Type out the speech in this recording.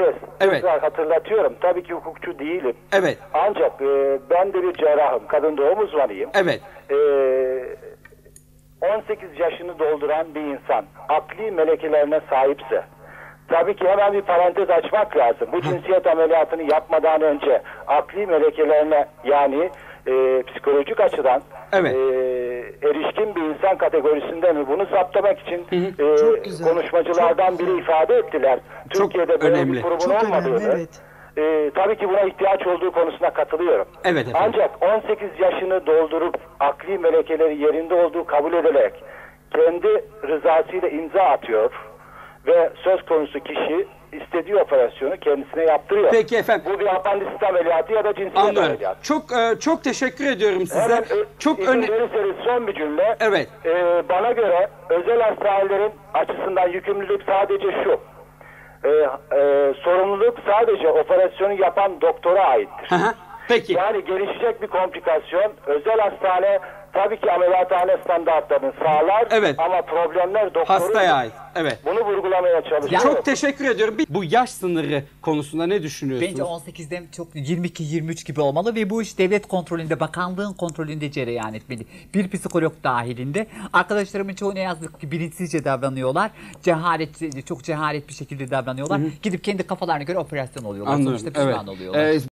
serbest. Evet. Tekrar hatırlatıyorum. Tabii ki hukukçu değilim. Evet. Ancak ben de bir cerrahım. Kadın doğum uzmanıyım. Evet. 18 yaşını dolduran bir insan akli melekelerine sahipse, tabii ki hemen bir parantez açmak lazım. Bu cinsiyet ameliyatını yapmadan önce akli melekelerine, yani psikolojik açıdan evet. erişkin bir insan kategorisinde mi, bunu saptamak için konuşmacılardan biri ifade ettiler. Çok Türkiye'de böyle önemli. bir kurumun Çok olmadığını. önemli, evet. Tabii ki buna ihtiyaç olduğu konusuna katılıyorum. Evet efendim. Ancak 18 yaşını doldurup akli melekeleri yerinde olduğu kabul edilerek kendi rızasıyla imza atıyor ve söz konusu kişi istediği operasyonu kendisine yaptırıyor. Peki efendim. Bu bir apandisit ameliyatı ya da cinsiyet Anlıyorum. ameliyatı. Çok teşekkür ediyorum size. Hemen Çok izin verirseniz son bir cümle. Evet. Bana göre özel hastanelerin açısından yükümlülük sadece şu. Sorumluluk sadece operasyonu yapan doktora aittir. Peki. Yani gelişecek bir komplikasyon özel hastane tabii ki ameliyathane standartlarını sağlar, evet, ama problemler doktorun. Hastaya ait. Evet. Bunu vurgulamaya çalışıyorum. Çok teşekkür ediyorum. Bu yaş sınırı konusunda ne düşünüyorsunuz? Bence 18'den çok 22-23 gibi olmalı ve bu iş devlet kontrolünde, bakanlığın kontrolünde cereyan etmeli. Bir psikolog dahilinde. Arkadaşlarımın çoğu ne yazık ki bilinçsizce davranıyorlar. Çok cehalet bir şekilde davranıyorlar. Gidip kendi kafalarına göre operasyon oluyorlar. Anlıyorum. Sonuçta pişman evet. oluyorlar.